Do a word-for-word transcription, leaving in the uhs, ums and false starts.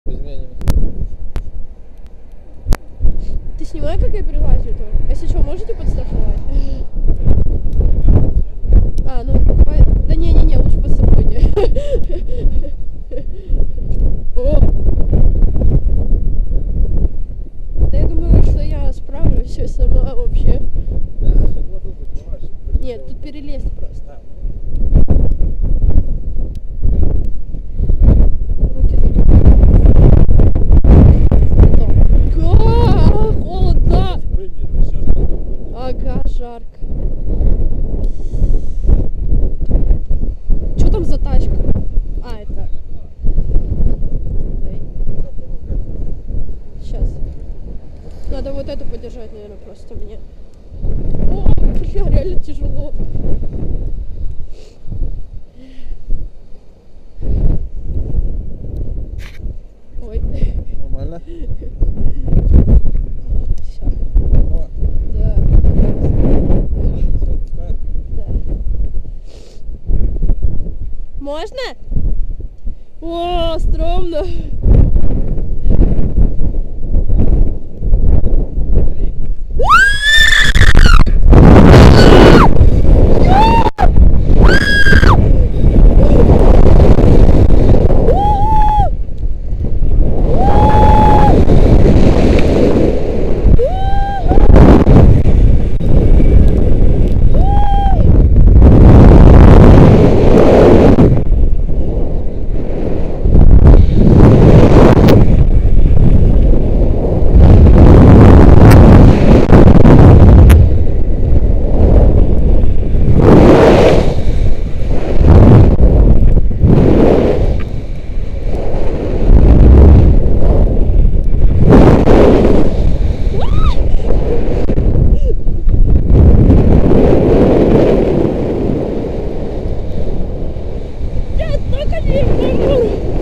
изменим. Ты снимай, как я перелазю тоже. Если что, можете подстраховать? А, ну, давай... Да не-не-не, лучше подстрахуйте. О! Да я думаю, что я справлюсь все сама вообще. Нет, тут перелезть просто. Руки закрыты. Холодно! Ага, жарко. Что там за тачка? А, это... Сейчас. Надо вот эту подержать, наверное, просто мне. О, бля, реально тяжело. Ой. Нормально? Все. О, Да. так. Да. Можно? О, стрёмно. Нет, только не могу.